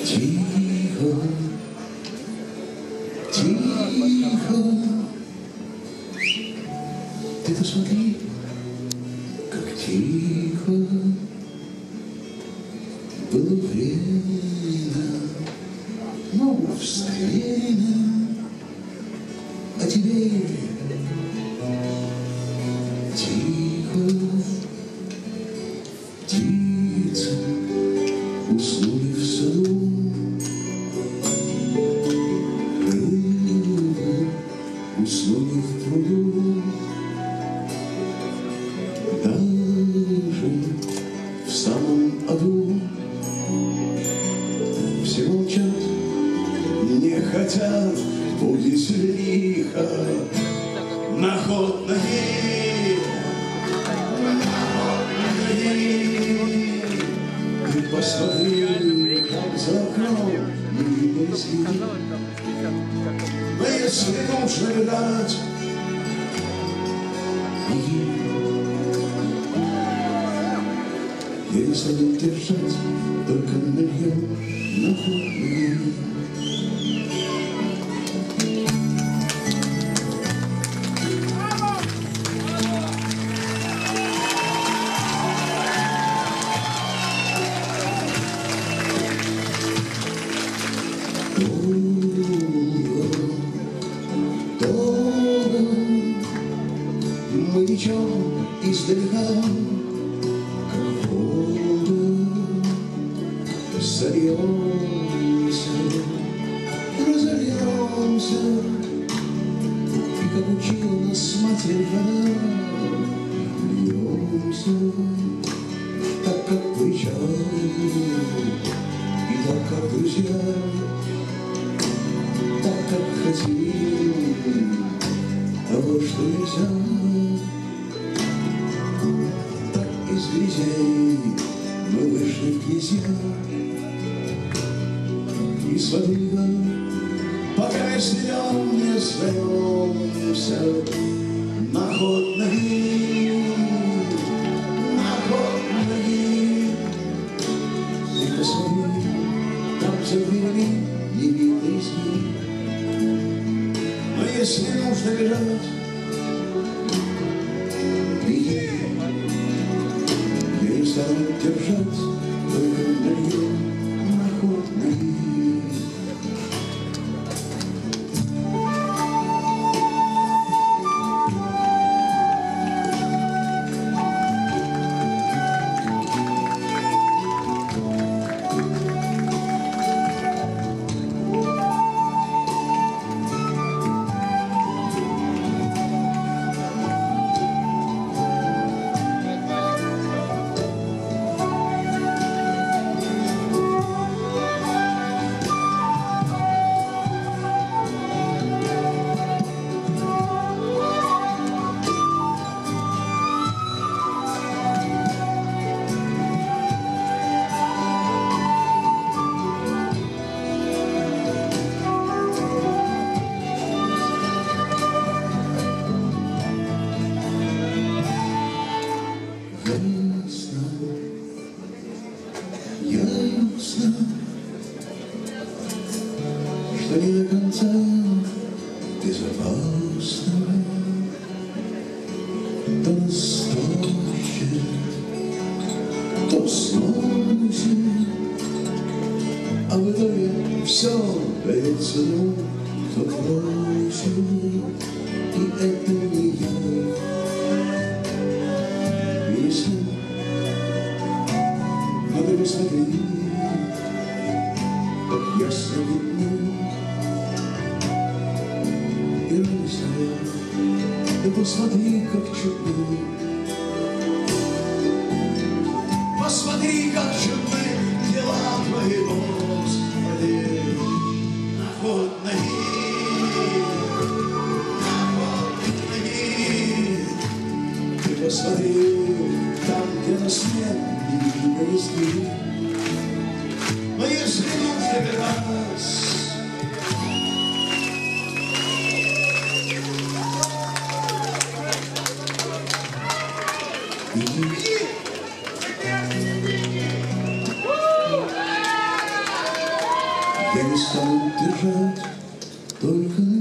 Тихо, тихо, ты посмотри, как тихо было время, ну, время, а теперь тихо, птицы уснули в саду. Уснули в пруду, даже в самом аду. Все молчат, не хотят, будет лихо. На ход ноги, ты посмотри, как за окном не видно снег. Но если нужно видать, перестанет держать, только нальем на ход. Мы идем издалека, как воду, сольемся, разольемся, и как учила нас Матерь вода, льемся, так как причал, и так как друзья, так как хотим того, что нельзя. Так из грязей мы вышли в князья, и с воды, пока и снем не сдаемся. На ход ноги, на ход ноги, ты посмотри, там за дверями не видно изгиб. Но если нужно бежать, беги, перестанут держать, только нальем на ход ноги. Ясно, что не до конца безопасно, то нас тащит, то сносит, а в итоге все дается ему, кто просит, и это не я. Если надо посмотреть, как ясно видно, и радость твоя, да посмотри, как чудно, посмотри, как чудны дела твои, Господи. На ход ноги, на ход ноги, ты посмотри, там, где нас нет, не видно. Но если нужно бежать, станут держать только